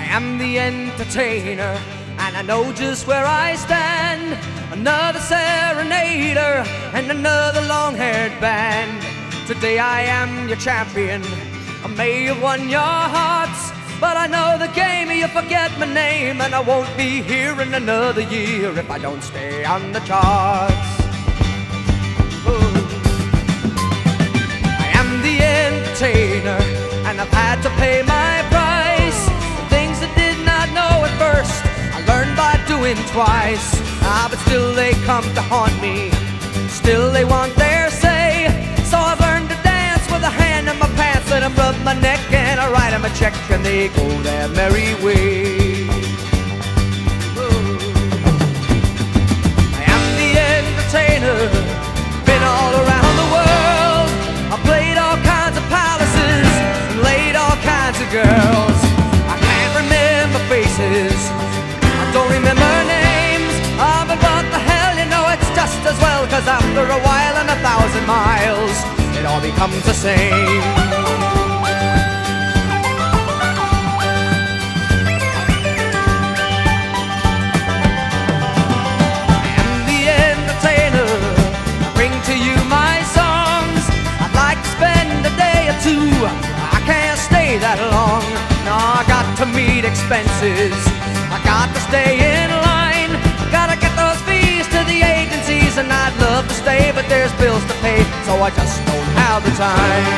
am the entertainer, and I know just where I stand. Another serenader and another long-haired band. Today I am your champion. I may have won your hearts, but I know the game. You forget my name, and I won't be here in another year if I don't stay on the charts. Ooh. I am the entertainer, and I've had to pay my price. Things I did not know at first, I learned by doing twice. But still they come to haunt me, still they want their say. So I've learned to dance with a hand in my pants, and I rub my neck and I write them a check, and they go their merry way. Ooh. I am the entertainer, been all around the world. I played all kinds of palaces and laid all kinds of girls. I can't remember faces, I don't remember names. But what the hell, you know it's just as well, 'cause after a while and 1,000 miles, it all becomes the same. I am the entertainer, I bring to you my songs. I'd like to spend a day or two, I can't stay that long. No, I got to meet expenses, I got to stay in line, gotta get those fees to the agencies, and I'd love to stay, but there's bills to pay, so I just don't have the time.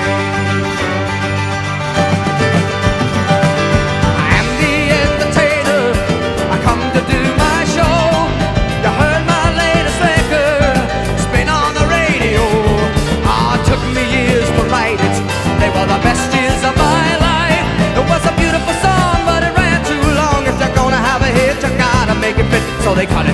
I am the entertainer, I come to do my show. You heard my latest record, it's been on the radio. It took me years to write it, they were the best years of my life. It was a beautiful song, but it ran too long. If you're gonna have a hit, you gotta make it fit, so they cut it.